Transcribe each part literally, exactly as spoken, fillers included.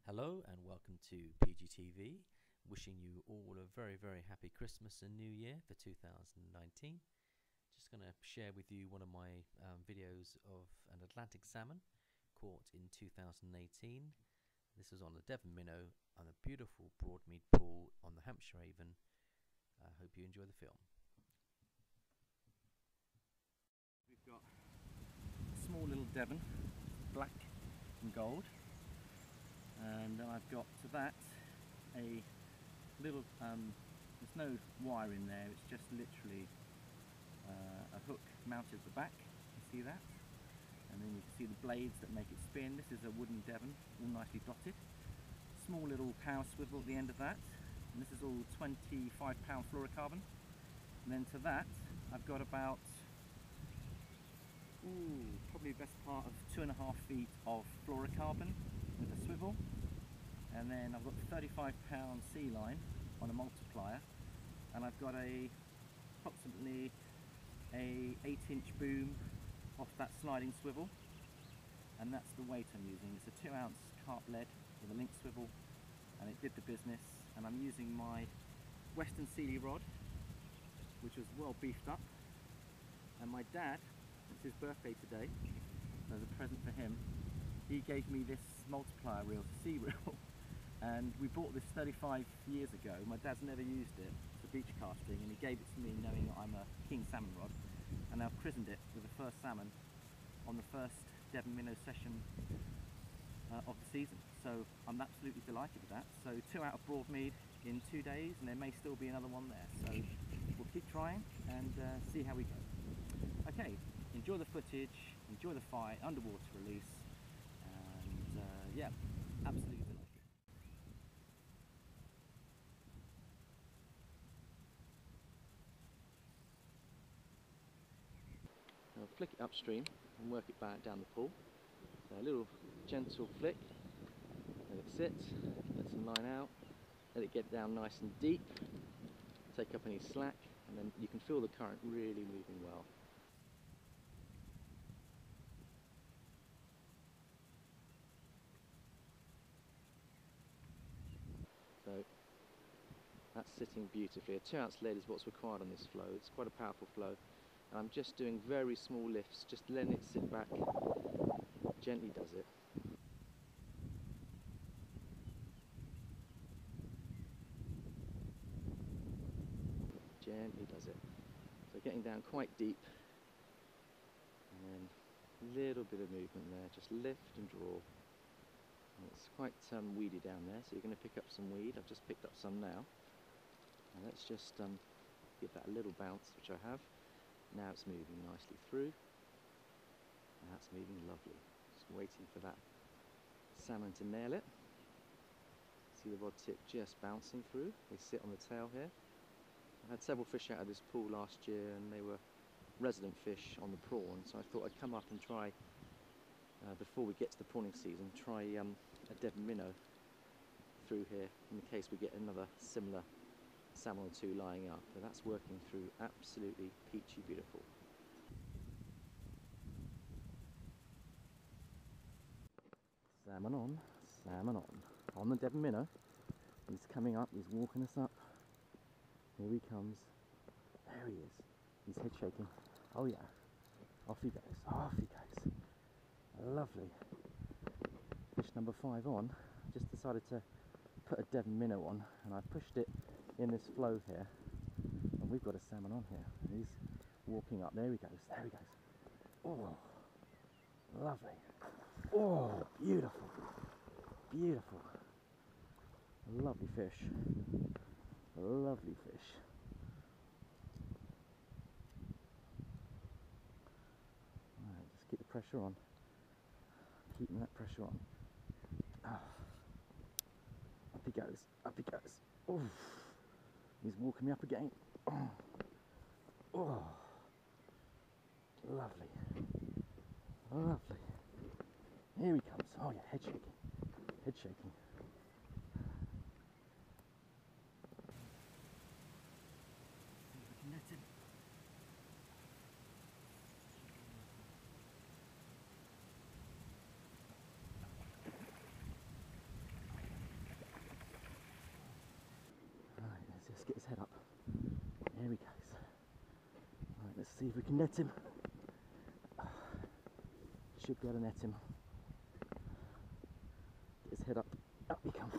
Hello and welcome to P G T V. Wishing you all a very very happy Christmas and New Year for two thousand nineteen. Just going to share with you one of my um, videos of an Atlantic salmon caught in two thousand eighteen. This was on the Devon Minnow on a beautiful broadmead pool on the Hampshire Avon. I hope you enjoy the film. We've got a small little Devon, black and gold. And then I've got to that a little, um, there's no wire in there, it's just literally uh, a hook mounted at the back, you see that? And then you can see the blades that make it spin. This is a wooden Devon, all nicely dotted. Small little power swivel at the end of that, and this is all twenty-five pound fluorocarbon. And then to that I've got about, ooh, probably the best part of two and a half feet of fluorocarbon with a swivel, and then I've got thirty-five pound sea line on a multiplier, and I've got a approximately a eight inch boom off that sliding swivel, and that's the weight I'm using. It's a two ounce carp lead with a link swivel, and it did the business. And I'm using my Western Sealy rod, which was well beefed up, and my dad, it's his birthday today, as a present for him, he gave me this multiplier reel, sea reel, and we bought this thirty-five years ago. My dad's never used it for beach casting, and he gave it to me knowing that I'm a king salmon rod, and I've christened it with the first salmon on the first Devon Minnow session uh, of the season. So I'm absolutely delighted with that. So two out of Broadmead in two days, and there may still be another one there. So we'll keep trying and uh, see how we go. Okay, enjoy the footage, enjoy the fight, underwater release. And uh, yeah, absolutely delighted. I'll flick it upstream and work it back down the pool. So a little gentle flick, let it sit, let some line out, let it get down nice and deep, take up any slack, and then you can feel the current really moving well. So that's sitting beautifully. A two ounce lead is what's required on this flow. It's quite a powerful flow, and I'm just doing very small lifts, just letting it sit back. Gently does it. Gently does it. So getting down quite deep, and then a little bit of movement there. Just lift and draw. And it's quite um, weedy down there, so you're going to pick up some weed. I've just picked up some now. And let's just um, give that a little bounce, which I have. Now it's moving nicely through. And that's moving lovely. Just waiting for that salmon to nail it. See the rod tip just bouncing through. They sit on the tail here. I had several fish out of this pool last year, and they were resident fish on the prawn, so I thought I'd come up and try, uh, before we get to the prawning season, try um, a Devon Minnow through here in the case we get another similar salmon or two lying up. But that's working through absolutely peachy beautiful. Salmon on, salmon on. On the Devon Minnow. He's coming up, he's walking us up. Here he comes. There he is. He's head shaking. Oh yeah. Off he goes. Off he goes. Lovely. Fish number five on. Just decided to put a Devon Minnow on, and I pushed it in this flow here. And we've got a salmon on here. He's walking up. There he goes. There he goes. Oh, lovely. Oh, beautiful. Beautiful. Lovely fish. Lovely fish. Alright, just keep the pressure on. Keeping that pressure on. Oh. Up he goes, up he goes. Oh, he's walking me up again. Oh, oh. Lovely. Lovely. Here he comes. Oh yeah, head shaking. Head shaking. Net him. see if we can net him. Should be able to net him. Get his head up. Up he comes.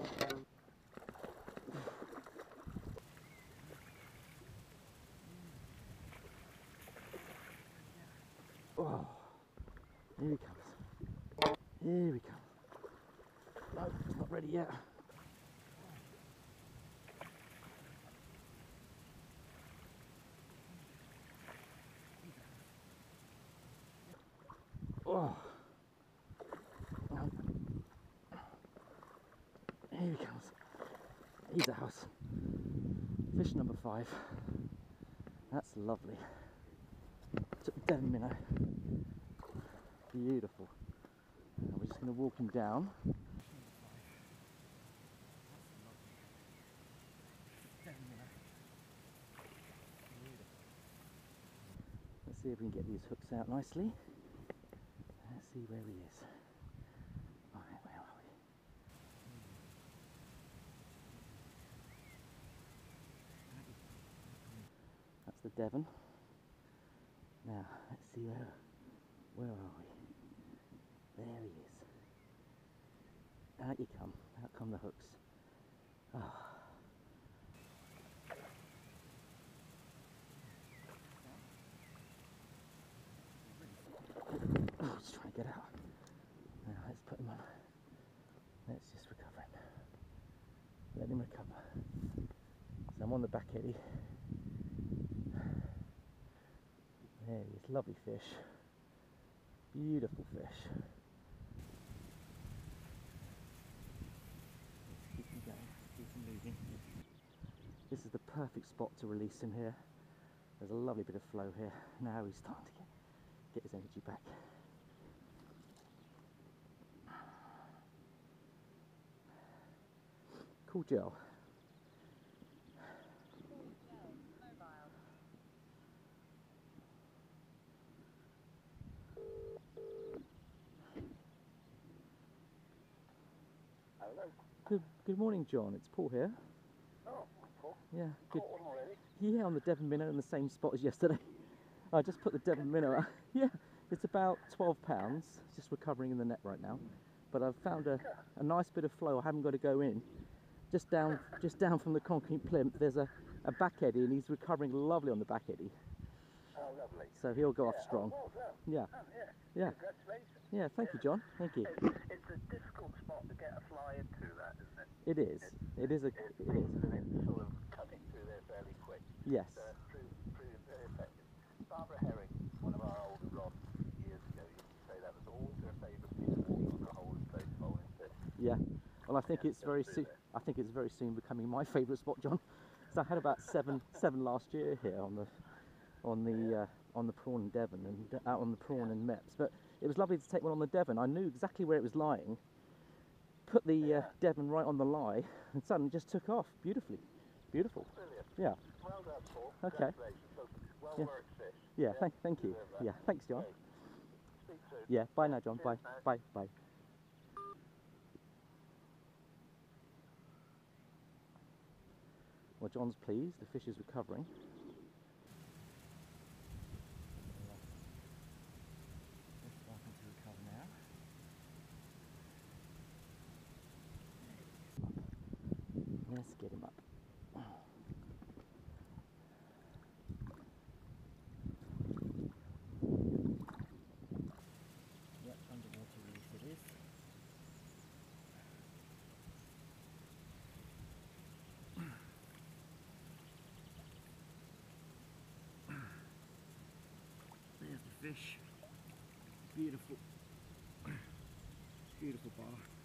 Oh, here he comes. Here he comes. No, it's not ready yet. Oh. Here he comes. He's a house. Fish number five. That's lovely. Took Devon Minnow. Beautiful. Now we're just going to walk him down. Let's see if we can get these hooks out nicely. Let's see where he is. Alright, where are we? That's the Devon. Now, let's see where, where are we? There he is. Out you come, out come the hooks. Oh. Oh, he's trying to get out. Now let's put him on. Let's just recover him. Let him recover. So I'm on the back eddy. There he is, lovely fish. Beautiful fish. Let's keep him going, keep him moving. This is the perfect spot to release him here. There's a lovely bit of flow here. Now he's starting to get, get his energy back. Cool gel. Hello. Good, good morning, John. It's Paul here. Oh, Paul. Yeah, good. Caught one already? Yeah, on the Devon Minnow in the same spot as yesterday. I just put the Devon Minnow out. Yeah, it's about twelve pounds. It's just recovering in the net right now. But I've found a, a nice bit of flow. I haven't got to go in. Just down, just down from the concrete plinth, there's a, a back eddy, and he's recovering lovely on the back eddy. Oh, lovely. So he'll go yeah. off strong. Oh, well done. Yeah. Oh, yeah. Yeah. Congratulations. Yeah, thank you, John. Thank you. It's, it's a difficult spot to get a fly into, that, isn't it? It is. It is a. It It seems is. that it's sort of cutting through there fairly quick. Yes. It's uh, proved, proved very effective. Barbara Herring, one of our older rods years ago, used to say that was always her favourite piece of water on the whole place bowling fish. Yeah. Well, I think Yeah, it's just very through soon. there. I think it's very soon becoming my favourite spot, John. So I had about seven, seven last year here on the, on the, uh, on the prawn and Devon, and out on the prawn and Meps. But it was lovely to take one on the Devon. I knew exactly where it was lying. Put the uh, Yeah. Devon right on the lie, and suddenly just took off beautifully. Beautiful. Brilliant. Yeah. Well done, Paul. Okay. Congratulations. So, well Yeah. worked fish. Yeah. Thank. Thank you. Deserve that. Yeah. Thanks, John. Okay. Speak soon. Yeah. Bye now, John. Bye. Cheers, mate. Bye. Bye. Well, John's pleased. The fish is recovering. Just starting to recover now. Let's get him up. Yep, underwater release it is. There's the fish. Beautiful. Beautiful bar.